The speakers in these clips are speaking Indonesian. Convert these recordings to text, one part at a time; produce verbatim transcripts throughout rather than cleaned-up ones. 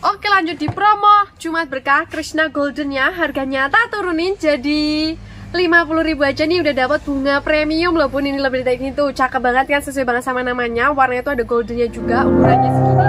Oke, lanjut di promo Jumat Berkah Krishna Goldennya harganya tak turunin jadi lima puluh ribu aja nih, udah dapat bunga premium loh Bun. Ini lebih dari itu, cakep banget kan, sesuai banget sama namanya. Warnanya tuh ada goldennya juga, ukurannya segini.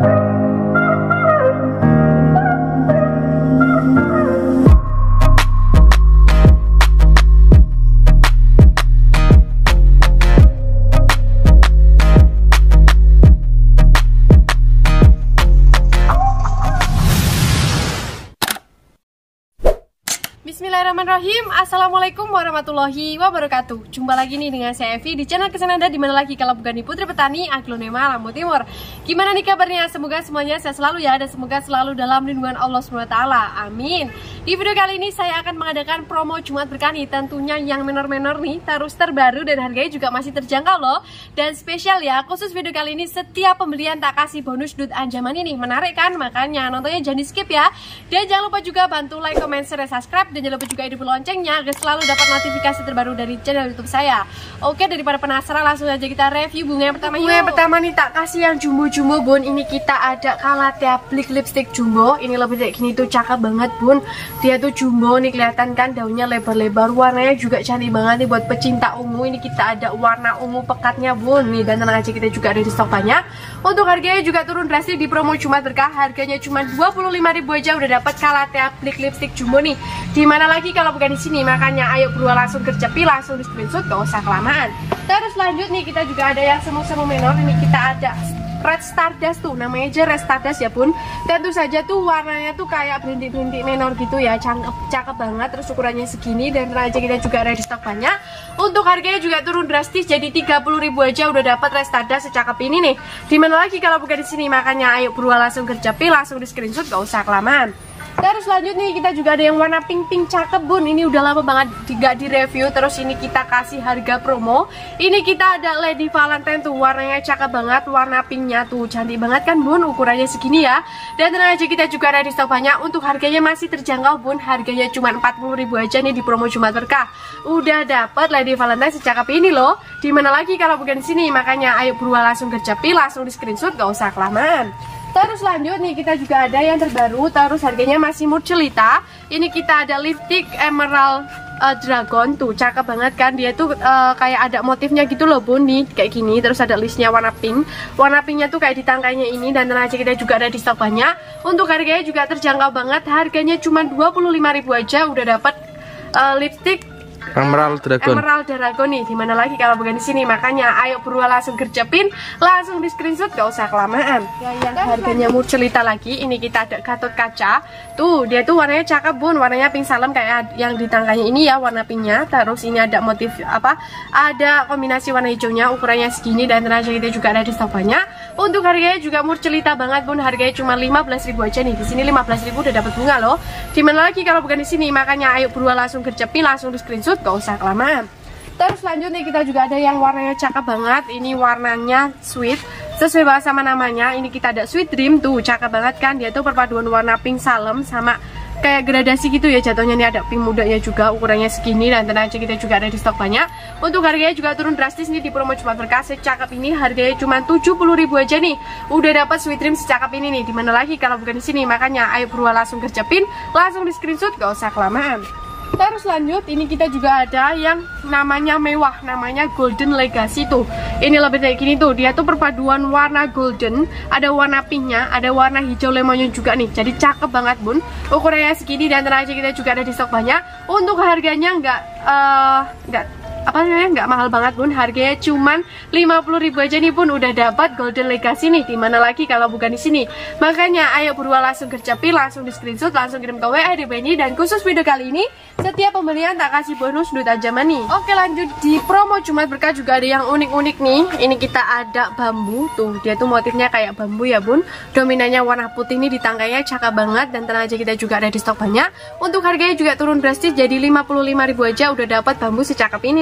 Bismillahirrahmanirrahim. Assalamualaikum warahmatullahi wabarakatuh. Jumpa lagi nih dengan saya Evi di channel kesenanda, dimana lagi kalau bukan di Putri Petani Aglonema Lampung Timur. Gimana nih kabarnya? Semoga semuanya sehat selalu ya, dan semoga selalu dalam lindungan Allah subhanahu wa taala. Amin. Di video kali ini saya akan mengadakan promo Jumat Berkah nih, tentunya yang menor-menor nih, terus terbaru dan harganya juga masih terjangkau loh. Dan spesial ya, khusus video kali ini setiap pembelian tak kasih bonus duit anjaman ini. Menarik kan? Makanya nontonnya jangan di skip ya. Dan jangan lupa juga bantu like, comment, share, subscribe, dan jangan lupa juga hidup loncengnya agar selalu dapat notifikasi terbaru dari channel YouTube saya. Oke, daripada penasaran, langsung aja kita review bunga yang pertama. Bunga yang pertama nih tak kasih yang jumbo-jumbo Bun. Ini kita ada Calathea Blick lipstick jumbo. Ini lebih kayak gini tuh, cakep banget Bun. Dia tuh jumbo nih, kelihatan kan daunnya lebar-lebar. Warnanya juga cantik banget nih buat pecinta ungu. Ini kita ada warna ungu pekatnya Bun. Nih, dan tenang aja, kita juga ada di stok banyak. Untuk harganya juga turun drastis di promo Jumat Berkah. Harganya cuma dua puluh lima ribu aja udah dapat Calathea Blick lipstick jumbo nih. Dimana lagi kalau bukan di sini, makanya ayo buruan langsung kerjapi, langsung di screenshot, gak usah kelamaan. Terus lanjut nih, kita juga ada yang semu-semu menor. Ini kita ada Red Stardust tuh, namanya aja Red Stardust ya Bun. Tentu saja tuh warnanya tuh kayak berintik-berintik menor gitu ya, cakep, cakep banget. Terus ukurannya segini, dan aja kita juga ada di stok banyak. Untuk harganya juga turun drastis jadi tiga puluh ribu aja udah dapat Red Stardust secakep ini nih. Dimana lagi kalau bukan di sini, makanya ayo buruan langsung kerjapi, langsung di screenshot, gak usah kelamaan. Terus lanjut nih, kita juga ada yang warna pink-pink cakep Bun. Ini udah lama banget gak di review. Terus ini kita kasih harga promo. Ini kita ada Lady Valentine tuh, warnanya cakep banget. Warna pinknya tuh cantik banget kan Bun, ukurannya segini ya. Dan tenang aja, kita juga ada di stok banyak. Untuk harganya masih terjangkau Bun. Harganya cuma empat puluh ribu aja nih di promo Jumat Berkah. Udah dapat Lady Valentine secakep ini loh. Dimana lagi kalau bukan di sini, makanya ayo buruan langsung kerjapi, langsung di screenshot, gak usah kelamaan. Terus lanjut nih, kita juga ada yang terbaru. Terus harganya masih Murcelita. Ini kita ada lipstick Emerald uh, Dragon tuh, cakep banget kan. Dia tuh uh, kayak ada motifnya gitu loh Bun, nih kayak gini. Terus ada listnya warna pink. Warna pinknya tuh kayak di tangkainya ini. Dan tenang aja, kita juga ada di stok banyak. Untuk harganya juga terjangkau banget. Harganya cuma dua puluh lima ribu aja udah dapat uh, lipstick Emerald Dragon. Emerald Dragon nih. Dimana lagi kalau bukan di sini, makanya ayo buruan langsung kerjapin, langsung di screenshot, gak usah kelamaan. Ya, yang harganya Murcelita lagi, ini kita ada Gatot Kaca. Tuh, dia tuh warnanya cakep Bun, warnanya pink salem kayak yang di tangkanya ini ya, warna pinknya. Terus ini ada motif apa? Ada kombinasi warna hijaunya, ukurannya segini, dan tenang aja, kita juga ada di stok banyak. Untuk harganya juga Murcelita banget Bun, harganya cuma lima belas ribu aja nih. Di sini lima belas ribu udah dapat bunga loh. Dimana lagi kalau bukan di sini, makanya ayo buruan langsung kerjapin, langsung di screenshot, gak usah kelamaan. Terus lanjut nih, kita juga ada yang warnanya cakep banget. Ini warnanya sweet, sesuai banget sama namanya. Ini kita ada Sweet Dream tuh, cakep banget kan. Dia tuh perpaduan warna pink salem sama kayak gradasi gitu ya jatuhnya. Nih ada pink mudanya juga, ukurannya segini, dan tenang aja, kita juga ada di stok banyak. Untuk harganya juga turun drastis nih di promo Jumat Berkah. Secakep ini harganya cuma tujuh puluh ribu aja nih udah dapat Sweet Dream secakep ini nih. Dimana lagi kalau bukan di sini, makanya ayo buruan langsung kerjapin, langsung di screenshot, gak usah kelamaan. Terus lanjut, ini kita juga ada yang namanya mewah, namanya Golden Legacy tuh. Ini lebih kayak gini tuh, dia tuh perpaduan warna golden, ada warna pinknya, ada warna hijau lemonnya juga nih. Jadi cakep banget Bun, ukurannya segini, dan tenang aja, kita juga ada di stok banyak. Untuk harganya nggak uh, nggak apa namanya nggak mahal banget Bun, harganya cuman lima puluh ribu aja nih Bun udah dapat Golden Legacy nih. Dimana lagi kalau bukan di sini, makanya ayo buruan langsung kerjapi, langsung di screenshot, langsung kirim ke W A D B ini. Dan khusus video kali ini, setiap pembelian tak kasih bonus duit anjaman nih. Oke, lanjut di promo Jumat Berkah juga ada yang unik-unik nih. Ini kita ada bambu tuh, dia tuh motifnya kayak bambu ya Bun, dominannya warna putih nih, di tangkainya cakep banget. Dan tenang aja, kita juga ada di stok banyak. Untuk harganya juga turun drastis jadi lima puluh lima ribu aja udah dapat bambu secakep ini nih.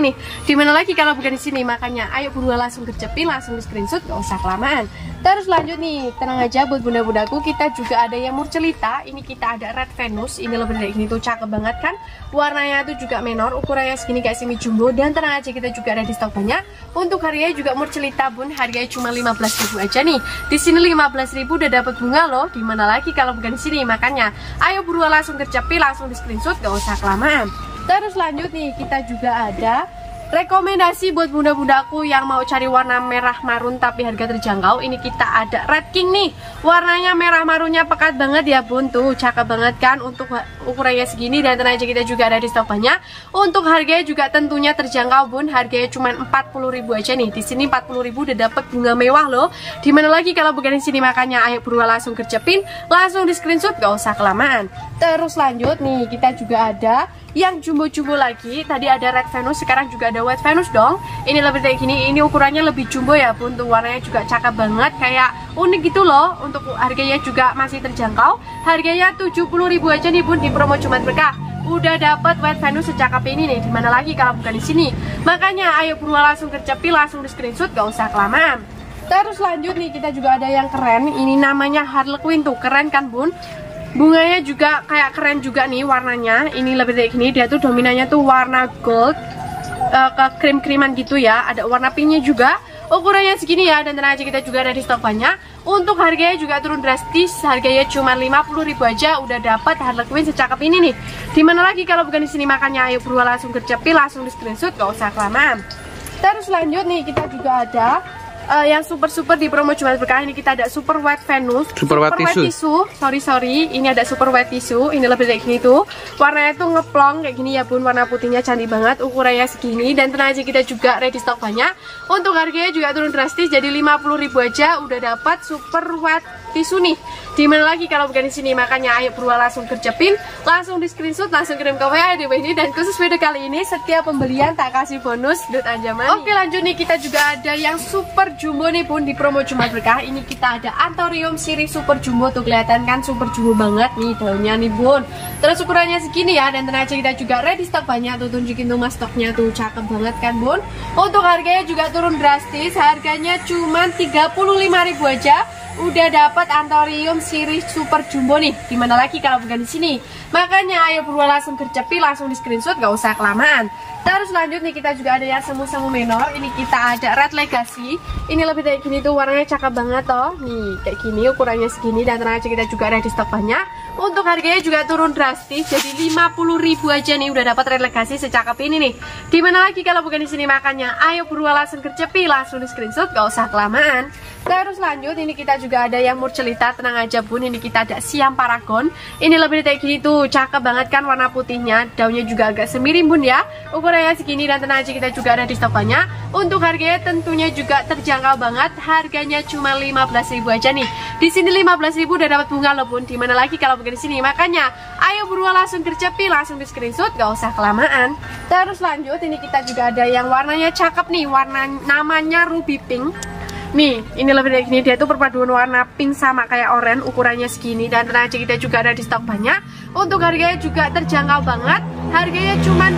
nih. Dimana lagi kalau bukan di sini, makanya ayo buruan langsung gercepin, langsung di screenshot, gak usah kelamaan. Terus lanjut nih, tenang aja buat bunda-bundaku, kita juga ada yang murcelita. Ini kita ada red Venus, ini lebih dari ini tuh cakep banget kan. Warnanya tuh juga menor, ukurannya segini kayak semi jumbo. Dan tenang aja, kita juga ada di stok banyak. Untuk harganya juga murcelita bun, harganya cuma lima belas ribu aja nih. Di sini lima belas ribu udah dapat bunga loh. Dimana lagi kalau bukan di sini, makanya ayo buruan langsung gercepin, langsung di screenshot, gak usah kelamaan. Terus lanjut nih, kita juga ada rekomendasi buat bunda-bundaku yang mau cari warna merah marun tapi harga terjangkau. Ini kita ada Red King nih. Warnanya merah marunnya pekat banget ya bun. Tuh cakep banget kan untuk ukurannya segini. Dan tenang aja, kita juga ada di stok banyak. Untuk harganya juga tentunya terjangkau bun. Harganya cuma empat puluh ribu aja nih. Di sini empat puluh ribu udah dapat bunga mewah loh. Dimana lagi kalau bukan di sini, makanya ayo buruan langsung gercepin, langsung di screenshot, gak usah kelamaan. Terus lanjut nih, kita juga ada yang jumbo-jumbo lagi. Tadi ada Red Venus, sekarang juga ada White Venus dong. Ini lebih kayak gini, ini ukurannya lebih jumbo ya bun. Tuh warnanya juga cakep banget, kayak unik gitu loh. Untuk harganya juga masih terjangkau. Harganya tujuh puluh ribu aja nih bun, di promo Jumat Berkah. Udah dapat White Venus secakep ini nih. Dimana lagi kalau bukan di sini, makanya ayo buruan langsung gercepin, langsung di screenshot, gak usah kelamaan. Terus lanjut nih, kita juga ada yang keren. Ini namanya Harlequin, tuh keren kan bun. Bunganya juga kayak keren juga nih warnanya. Ini lebih dari gini, dia tuh dominannya tuh warna gold uh, ke krim-kriman gitu ya. Ada warna pinknya juga. Ukurannya segini ya. Dan tenang aja, kita juga ada di stok banyak. Untuk harganya juga turun drastis. Harganya cuma lima puluh ribu aja udah dapat Harlequin secakep ini nih. Dimana lagi kalau bukan di sini, makanya ayo buruan langsung gercepin, langsung di screenshot, gak usah kelamaan. Terus lanjut nih, kita juga ada Uh, yang super-super di promo Jumat Berkah. Ini kita ada super white Venus, super, super white tisu. tisu. Sorry sorry, ini ada super white tisu. Ini lebih kayak gini tuh. Warnanya tuh ngeplong kayak gini ya bun. Warna putihnya cantik banget. Ukurannya segini. Dan tenang aja, kita juga ready stock banyak. Untuk harganya juga turun drastis, jadi lima puluh ribu aja udah dapat super white tisu nih. Dimana lagi kalau bukan di sini, makanya ayo buruan langsung gercepin, langsung di screenshot, langsung kirim ke W A D W ini. Dan khusus video kali ini, setiap pembelian tak kasih bonus dot anjaman. Oke lanjut nih, kita juga ada yang super jumbo nih bun di promo Jumat Berkah. Ini kita ada Anthurium siri super jumbo. Tuh kelihatan kan super jumbo banget nih daunnya nih bun. Terus ukurannya segini ya. Dan tenang aja, kita juga ready stock banyak. Tuh tunjukin tuh mas stoknya tuh cakep banget kan bun. Untuk harganya juga turun drastis. Harganya cuma tiga puluh lima ribu aja udah dapat Anthurium siri super jumbo nih. Dimana lagi kalau bukan di sini, makanya ayo buruan langsung gercepin, langsung di screenshot, gak usah kelamaan. Terus lanjut nih, kita juga ada yang semu-semu menor. Ini kita ada Red Legacy. Ini lebih kayak gini tuh, warnanya cakep banget toh. Nih kayak gini, ukurannya segini. Dan tenang aja, kita juga ada di stok banyak. Untuk harganya juga turun drastis, jadi lima puluh ribu aja nih udah dapat Red Legacy secakep ini nih. Dimana lagi kalau bukan di sini, makanya ayo buruan langsung gercepin, langsung di screenshot, gak usah kelamaan. Terus lanjut, ini kita juga ada yang murcelita. Tenang aja bun, ini kita ada Siam Paragon. Ini lebih kayak gini tuh, cakep banget kan warna putihnya. Daunnya juga agak semiring bun ya. Ukurannya segini. Dan tenang aja, kita juga ada di stok banyak. Untuk harganya tentunya juga terjangkau banget. Harganya cuma lima belas ribu aja nih. Di sini lima belas ribu udah dapat bunga loh bun. Dimana lagi kalau bukan di sini, makanya ayo buruan langsung gercepin, langsung di screenshot, gak usah kelamaan. Terus lanjut, ini kita juga ada yang warnanya cakep nih. Warna namanya Ruby Pink. Nih, ini lebih dari gini, dia tuh perpaduan warna pink sama kayak oranye, ukurannya segini. Dan tenang aja, kita juga ada di stok banyak. Untuk harganya juga terjangkau banget. Harganya cuma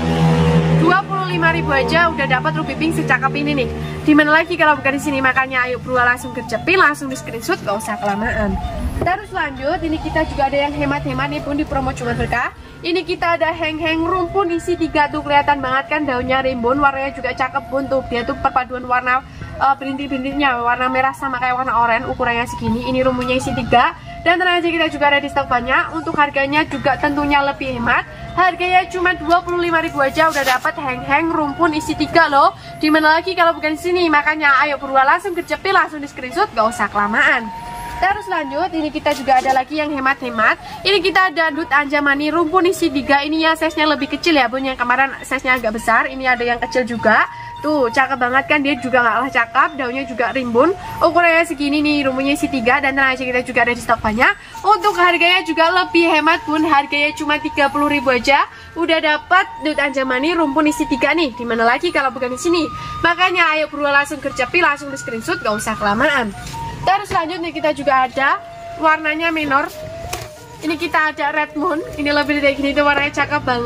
dua puluh lima ribu aja udah dapat Ruby Pink secakep ini nih. Dimana lagi kalau bukan di sini, makanya ayo buruan langsung gercepin, langsung di screenshot, gak usah kelamaan. Terus lanjut, ini kita juga ada yang hemat-hemat nih pun di promo Jumat Berkah. Ini kita ada heng-heng rumpun isi tiga tuh, kelihatan banget kan daunnya rimbun, warnanya juga cakep bun tuh. Dia tuh perpaduan warna uh, berintik-berintiknya, warna merah sama kayak warna oranye, ukurannya segini. Ini rumpunnya isi tiga. Dan tenang aja, kita juga ada di stok banyak. Untuk harganya juga tentunya lebih hemat. Harganya cuma dua puluh lima ribu aja udah dapat heng-heng rumpun isi tiga loh. Dimana lagi kalau bukan di sini, makanya ayo buruan langsung gercepin, langsung di screenshot, gak usah kelamaan. Terus lanjut, ini kita juga ada lagi yang hemat-hemat. Ini kita ada Dut Anjamani rumpun isi tiga. Ini ya size-nya lebih kecil ya bun. Yang kemarin size-nya agak besar. Ini ada yang kecil juga. Tuh cakep banget kan, dia juga gak kalah cakep. Daunnya juga rimbun. Ukurannya segini nih, rumpunnya isi tiga. Dan tenang aja, kita juga ada di stok banyak. Untuk harganya juga lebih hemat bun. Harganya cuma tiga puluh ribu aja udah dapat Dut Anjamani rumpun isi tiga nih. Dimana lagi kalau bukan di sini, makanya ayo buruan langsung gercepin, langsung di screenshot, gak usah kelamaan. Terus lanjut nih, kita juga ada warnanya menor. Ini kita ada Red Moon. Ini lebih dari gini tuh, warnanya cakep banget.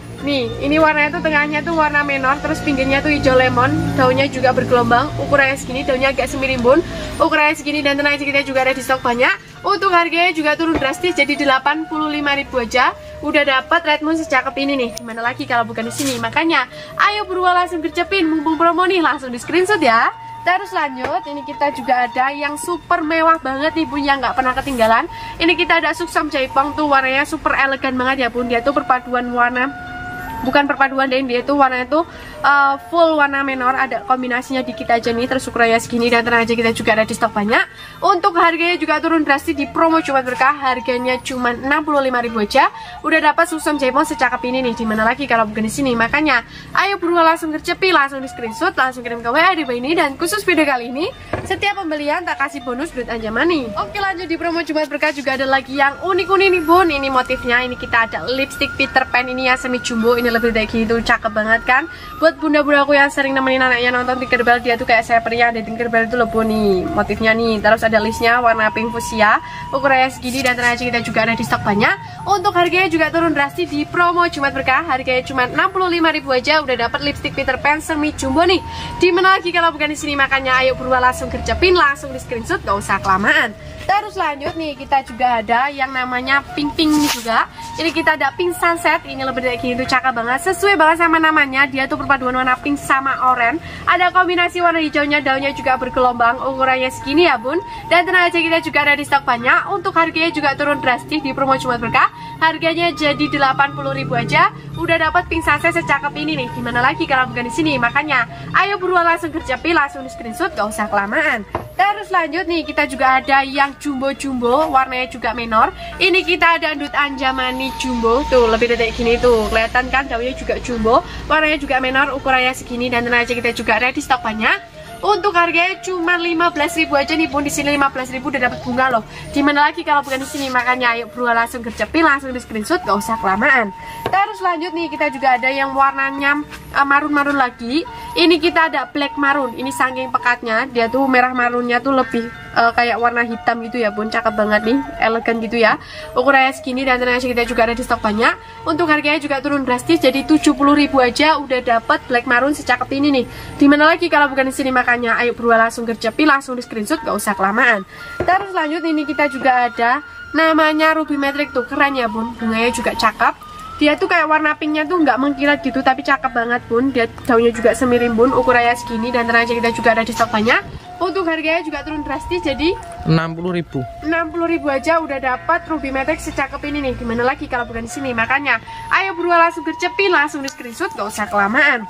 Nih, ini warnanya tuh tengahnya tuh warna menor, terus pinggirnya tuh hijau lemon, daunnya juga bergelombang, ukurannya segini, daunnya agak semirimbun, ukurannya segini, dan tenang aja kita juga ada di stok banyak. Untuk harganya juga turun drastis jadi delapan puluh lima ribu aja. Udah dapat Red Moon secakep ini nih. Dimana lagi kalau bukan di sini? Makanya ayo buruan langsung gercepin, mumpung promo nih, langsung di screenshot ya. Terus lanjut, ini kita juga ada yang super mewah banget nih bun, yang nggak pernah ketinggalan. Ini kita ada Suksam Jaipong tuh, warnanya super elegan banget ya bun. Dia tuh perpaduan warna, bukan perpaduan deh, dia itu warnanya tuh uh, full warna menor, ada kombinasinya dikit aja nih, terus ukurannya segini, dan tenang aja kita juga ada di stok banyak. Untuk harganya juga turun drastis di promo Jumat Berkah, harganya cuma enam puluh lima ribu aja. Udah dapat Suksam Jaipong secakep ini nih, dimana lagi kalau bukan di sini? Makanya ayo buruan langsung gercepi, langsung di screenshot, langsung kirim ke W A di bawah ini. Dan khusus video kali ini, setiap pembelian tak kasih bonus duit anjamani. Oke, lanjut di promo Jumat Berkah juga ada lagi yang unik-unik nih bun. Ini motifnya, ini kita ada lipstick Peter Pan ini ya, semi jumbo, ini lebih dari gitu, cakep banget kan. Buat bunda-bunda aku yang sering nemenin anaknya nonton Tinkerbell, dia tuh kayak saya pernah ada Tinkerbell itu loh bu, nih motifnya nih. Terus ada listnya warna pink fuchsia, ukurannya segini, dan tenang aja kita juga ada di stok banyak. Untuk harganya juga turun drastis di promo Jumat Berkah, harganya cuma enam puluh lima ribu aja. Udah dapat lipstick Peter Pan semi jumbo nih. Dimana lagi kalau bukan di sini? Makanya ayo buruan langsung gercepin, langsung di screenshot, gak usah kelamaan. Terus lanjut nih, kita juga ada yang namanya pink pink ini juga. Ini kita ada pink sunset, ini lebih dari gini tuh, cakep banget, sesuai banget sama namanya. Dia tuh perpaduan warna pink sama oranye, ada kombinasi warna hijaunya, daunnya juga bergelombang, ukurannya segini ya bun. Dan tenang aja kita juga ada di stok banyak. Untuk harganya juga turun drastis di promo Jumat Berkah, harganya jadi delapan puluh ribu aja. Udah dapat pink sunset secakep ini nih, dimana lagi kalau bukan di sini? Makanya ayo buruan langsung gercepi, langsung di screenshot, gak usah kelamaan. Terus lanjut nih, kita juga ada yang jumbo-jumbo, warnanya juga menor. Ini kita ada Ndut Anjamani jumbo, tuh lebih dari gini tuh, kelihatan kan, daunnya juga jumbo, warnanya juga menor, ukurannya segini, dan tenang aja kita juga ada di stok banyak. Untuk harganya cuma lima belas ribu aja nih bun. Di sini lima belas ribu udah dapat bunga loh. Dimana lagi kalau bukan di sini? Makanya ayo buruan langsung gercepin, langsung di screenshot, gak usah kelamaan. Terus lanjut nih, kita juga ada yang warnanya marun-marun uh, lagi. Ini kita ada black marun. Ini saking pekatnya, dia tuh merah marunnya tuh lebih uh, kayak warna hitam gitu ya bun. Cakep banget nih, elegan gitu ya. Ukurannya segini, dan tenang aja kita juga ada di stok banyak. Untuk harganya juga turun drastis jadi tujuh puluh ribu aja. Udah dapat black marun secakep ini nih. Dimana lagi kalau bukan di sini? Makanya ayo buruan langsung gercepi, langsung di screenshot, gak usah kelamaan. Terus lanjut, ini kita juga ada namanya ruby metric tuh, keren ya bun, bunganya juga cakep. Dia tuh kayak warna pinknya tuh nggak mengkilat gitu, tapi cakep banget bun. Dia daunnya juga semirimbun, ukurannya segini, dan tenang aja kita juga ada di stok banyak. Untuk harganya juga turun drastis jadi enam puluh ribu. enam puluh ribu aja udah dapat ruby metric secakep ini nih. Gimana lagi kalau bukan di sini? Makanya ayo buruan langsung gercepin, langsung di screenshot, gak usah kelamaan.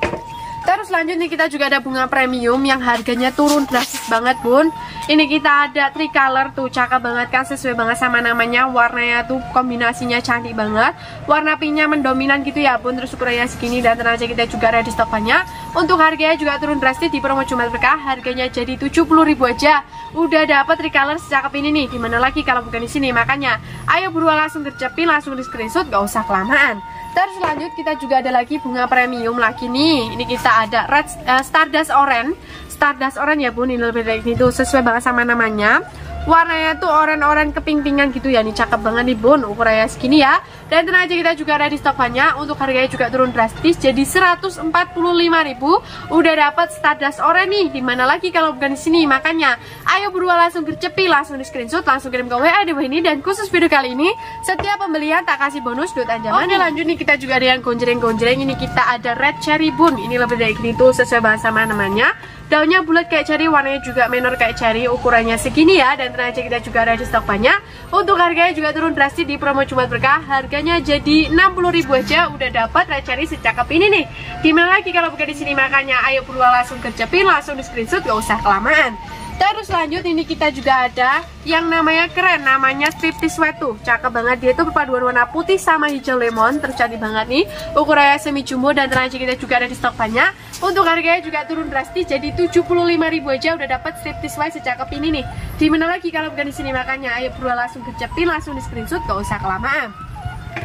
Terus lanjut nih, kita juga ada bunga premium yang harganya turun drastis banget bun. Ini kita ada tricolor tuh, cakep banget kan, sesuai banget sama namanya. Warnanya tuh kombinasinya cantik banget, warna pinknya mendominan gitu ya bun. Terus ukurannya segini, dan tenang aja kita juga ada di stok banyak. Untuk harganya juga turun drastis di promo Jumat Berkah, harganya jadi tujuh puluh ribu aja. Udah dapat tricolor secakep ini nih. Dimana lagi kalau bukan di sini? Makanya ayo buruan langsung gercepin, langsung di screenshot, gak usah kelamaan. Terus lanjut, kita juga ada lagi bunga premium lagi nih. Ini kita ada red uh, Stardust Orange. Stardust Orange ya bun, ini lebih dari ini tuh, sesuai banget sama namanya. Warnanya tuh orange-orange keping-pingan gitu ya. Ini cakep banget nih bun, ukurannya segini ya. Dan tenang aja kita juga ada di stok banyak. Untuk harganya juga turun drastis jadi seratus empat puluh lima ribu. Udah dapat Stardust Orange nih. Dimana lagi kalau bukan di sini? Makanya ayo buruan langsung gercepi, langsung di screenshot, langsung kirim ke W A di bawah ini. Dan khusus video kali ini, setiap pembelian tak kasih bonus duit anjaman. Oke, lanjut nih, kita juga ada yang gonjreng-gonjreng. Ini kita ada red cherry bun. Ini lebih dari ini tuh, sesuai banget sama namanya. Daunnya bulat kayak cherry, warnanya juga menor kayak cherry, ukurannya segini ya. Dan tenang aja kita juga ada di stok banyak. Untuk harganya juga turun drastis di promo Jumat Berkah, harganya jadi enam puluh ribu aja. Udah dapat red cherry secakep ini nih. Dimana lagi kalau bukan di sini? Makanya ayo buruan langsung gercepin, langsung di screenshot, gak usah kelamaan. Terus lanjut, ini kita juga ada yang namanya keren, namanya striptease sweat tuh, cakep banget. Dia tuh perpaduan warna putih sama hijau lemon, terus cantik banget nih. Ukurannya semi jumbo, dan tenang aja kita juga ada di stok banyak. Untuk harganya juga turun drastis jadi tujuh puluh lima ribu aja. Udah dapat striptease sweat secakep ini nih. Dimana lagi kalau bukan di sini? Makanya ayo buruan langsung gercepin, langsung di screenshot, gak usah kelamaan.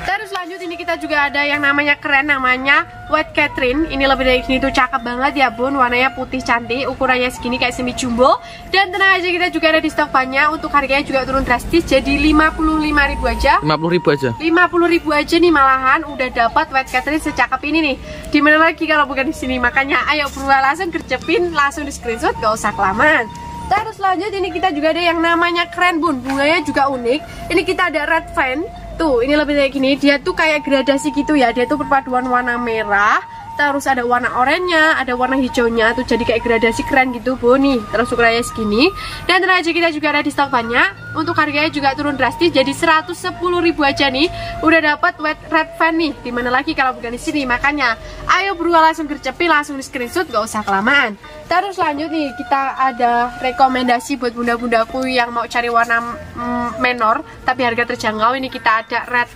Terus lanjut ini kita juga ada yang namanya keren, namanya White Catherine. Ini lebih dari gini tuh cakep banget ya bun, warnanya putih cantik, ukurannya segini kayak semi jumbo. Dan tenang aja kita juga ada di stok banyak. Untuk harganya juga turun drastis jadi lima puluh lima ribu aja. lima puluh ribu aja. lima puluh ribu aja nih, malahan udah dapat White Catherine secakep ini nih. Dimana lagi kalau bukan di sini? Makanya ayo buruan langsung gercepin, langsung di screenshot, gak usah kelamaan. Terus lanjut ini kita juga ada yang namanya keren bun, bunganya juga unik. Ini kita ada red fan. Tuh, ini lebih kayak gini, dia tuh kayak gradasi gitu ya. Dia tuh perpaduan warna merah, terus ada warna oranye, ada warna hijaunya, tuh jadi kayak gradasi keren gitu bu nih. Terus ukurannya segini. Dan tenang aja kita juga ada di stok banyak. Untuk harganya juga turun drastis jadi seratus sepuluh ribu aja nih. Udah dapat wet red fan nih. Dimana lagi kalau bukan di sini? Makanya ayo buruan langsung gercepin, langsung di screenshot, gak usah kelamaan. Terus lanjut nih kita ada rekomendasi buat bunda-bundaku yang mau cari warna mm, menor tapi harga terjangkau. Ini kita ada red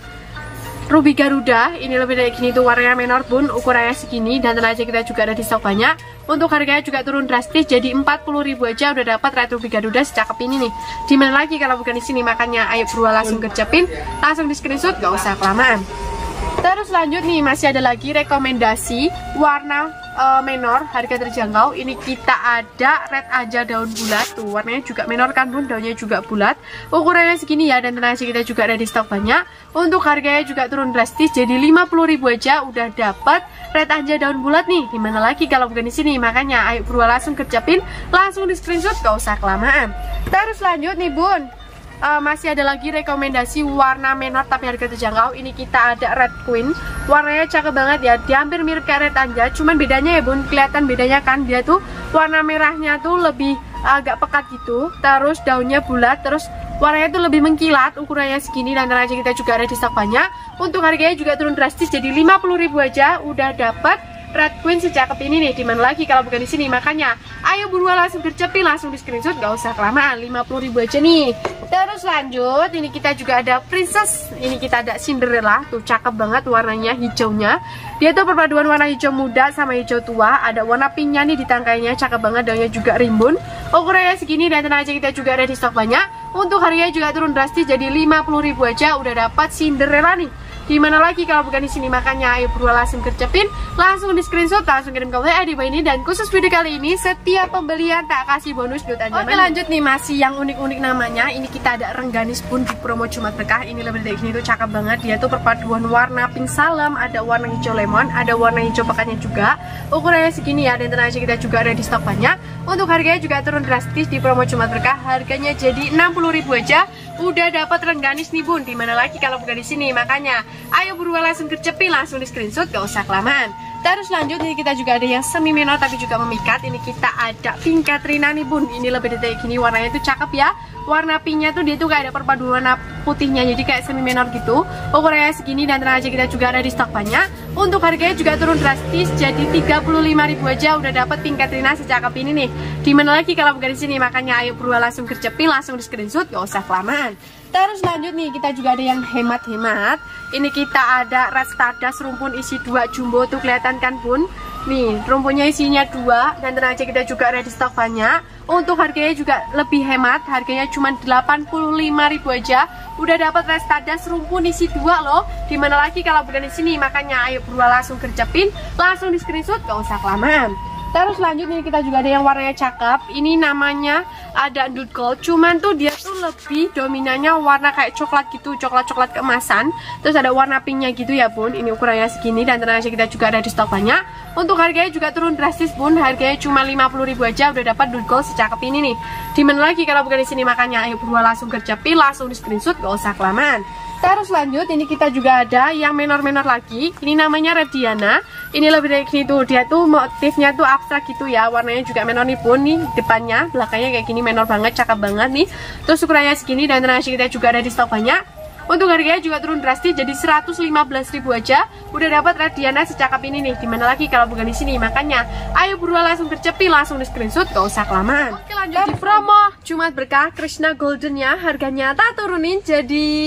Ruby Garuda. Ini lebih dari gini tuh, warnanya menor bun, ukurannya segini. Dan tenang aja kita juga ada di stok banyak. Untuk harganya juga turun drastis jadi empat puluh ribu aja udah dapat red Ruby Garuda secakep ini nih. Dimana lagi kalau bukan di sini? Makanya ayo buruan langsung gercepin, langsung di screenshot, gak usah kelamaan. Terus lanjut nih masih ada lagi rekomendasi warna uh, menor harga terjangkau. Ini kita ada red aja daun bulat tuh, warnanya juga menor kan bun, daunnya juga bulat, ukurannya segini ya. Dan tenang aja kita juga ada di stok banyak. Untuk harganya juga turun drastis jadi lima puluh ribu aja udah dapat red aja daun bulat nih. Dimana lagi kalau bukan di sini? Makanya ayo buruan langsung kerjapin, langsung di screenshot, gak usah kelamaan. Terus lanjut nih bun, Uh, masih ada lagi rekomendasi warna menor tapi harga terjangkau. Ini kita ada red queen, warnanya cakep banget ya, dia hampir mirip kayak red anja, cuman bedanya ya bun, kelihatan bedanya kan, dia tuh warna merahnya tuh lebih uh, agak pekat gitu, terus daunnya bulat, terus warnanya tuh lebih mengkilat, ukurannya segini. Dan aja kita juga ada di stok banyak. Untuk harganya juga turun drastis jadi lima puluh ribu aja udah dapat red queen secakep ini nih. Dimana lagi kalau bukan di sini? Makanya ayo buruan langsung gercepin, langsung di screenshot, gak usah kelamaan, lima puluh ribu aja nih. Terus lanjut ini kita juga ada princess. Ini kita ada Cinderella, tuh cakep banget warnanya hijaunya. Dia tuh perpaduan warna hijau muda sama hijau tua, ada warna pinknya nih di tangkainya, cakep banget, daunnya juga rimbun, ukurannya segini. Dan tenang aja kita juga ada di stok banyak. Untuk harganya juga turun drastis jadi lima puluh ribu aja udah dapat Cinderella nih. Gimana lagi kalau bukan di sini? Makanya ayo buruan langsung gercepin, langsung di screenshot, langsung kirim ke W A di bawah ini. Dan khusus video kali ini setiap pembelian tak kasih bonus duit anjaman. Oke lanjut nih, masih yang unik-unik namanya. Ini kita ada rengganis pun di promo Jumat Berkah. Ini lebih dari gini tuh cakep banget, dia tuh perpaduan warna pink salem, ada warna hijau lemon, ada warna hijau pekatnya juga, ukurannya segini ya. Dan tenang aja kita juga ada di stok banyak. Untuk harganya juga turun drastis di promo Jumat Berkah, harganya jadi enam puluh ribu aja udah dapat rengganis nih bun. Dimana lagi kalau bukan di sini? Makanya ayo buruan langsung gercepin, langsung di screenshot, gak usah kelamaan. Terus lanjut ini kita juga ada yang semi menor tapi juga memikat. Ini kita ada pink Katrina nih bun. Ini lebih detail gini, warnanya tuh cakep ya. Warna pinknya tuh dia tuh kayak ada perpaduan warna putihnya, jadi kayak semi menor gitu. Ukurannya segini. Dan tenang aja kita juga ada di stok banyak. Untuk harganya juga turun drastis jadi tiga puluh lima ribu aja udah dapat pink Katrina secakep ini nih. Dimana lagi kalau bukan di sini? Makanya ayo buruan langsung gercepin, langsung di screenshot, gak usah kelamaan. Terus lanjut nih kita juga ada yang hemat-hemat. Ini kita ada red stardust rumpun isi dua jumbo, tuh kelihatan kan bun. Nih rumpunnya isinya dua. Dan tenang aja kita juga ada di stok banyak. Untuk harganya juga lebih hemat, harganya cuma delapan puluh lima ribu aja udah dapat red stardust rumpun isi dua loh. Dimana lagi kalau bukan di sini? Makanya ayo buruan langsung gercepin, langsung di screenshot, gak usah kelamaan. Terus lanjut nih kita juga ada yang warnanya cakep. Ini namanya ada nude gold, cuman tuh dia tuh lebih dominannya warna kayak coklat gitu, coklat-coklat keemasan. Terus ada warna pinknya gitu ya bun. Ini ukurannya segini. Dan tenang aja kita juga ada di stok banyak. Untuk harganya juga turun drastis bun, harganya cuma lima puluh ribu aja udah dapat nude gold secakep ini nih. Dimana lagi kalau bukan di sini? Makanya ayo buruan langsung gercepin, langsung di screenshot, gak usah kelamaan. Terus lanjut ini kita juga ada yang menor-menor lagi. Ini namanya Radiana. Ini lebih dari gini tuh, dia tuh motifnya tuh abstrak gitu ya. Warnanya juga menor nih pun, nih depannya, belakangnya kayak gini menor banget, cakep banget nih. Terus ukurannya segini. Dan tenang aja kita juga ada di stok banyak. Untuk harganya juga turun drastis jadi seratus lima belas ribu aja udah dapat Radiana secakep ini nih. Dimana lagi kalau bukan di sini? Makanya ayo buruan langsung gercepin, langsung di screenshot, gak usah kelamaan. Oke lanjut di promo Jumat Berkah Krishna Goldennya, harganya tak turunin jadi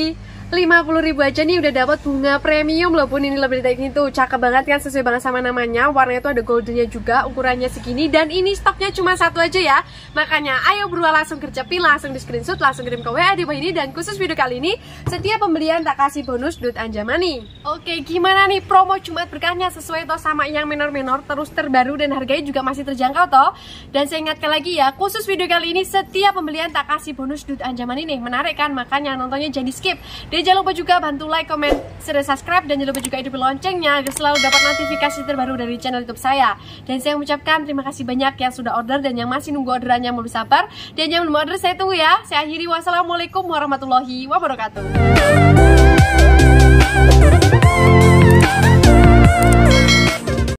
lima puluh ribu aja nih udah dapat bunga premium loh Bun. Ini lebih dari itu, cakep banget kan, sesuai banget sama namanya. Warnanya tuh ada goldennya juga, ukurannya segini. Dan ini stoknya cuma satu aja ya. Makanya ayo buruan langsung gercepin, langsung di screenshot, langsung kirim ke W A di bawah ini. Dan khusus video kali ini, setiap pembelian tak kasih bonus duit Anjamani. Oke, gimana nih promo Jumat berkahnya, sesuai toh sama yang menor-menor, terus terbaru dan harganya juga masih terjangkau toh. Dan saya ingatkan lagi ya, khusus video kali ini setiap pembelian tak kasih bonus duit Anjamani nih. Menarik kan? Makanya nontonnya jangan di skip. Dan jangan lupa juga bantu like, komen, share, subscribe, dan jangan lupa juga hidupin loncengnya agar selalu dapat notifikasi terbaru dari channel YouTube saya. Dan saya mengucapkan terima kasih banyak yang sudah order dan yang masih nunggu orderannya, mau sabar. Dan yang belum order saya tunggu ya. Saya akhiri, wassalamualaikum warahmatullahi wabarakatuh.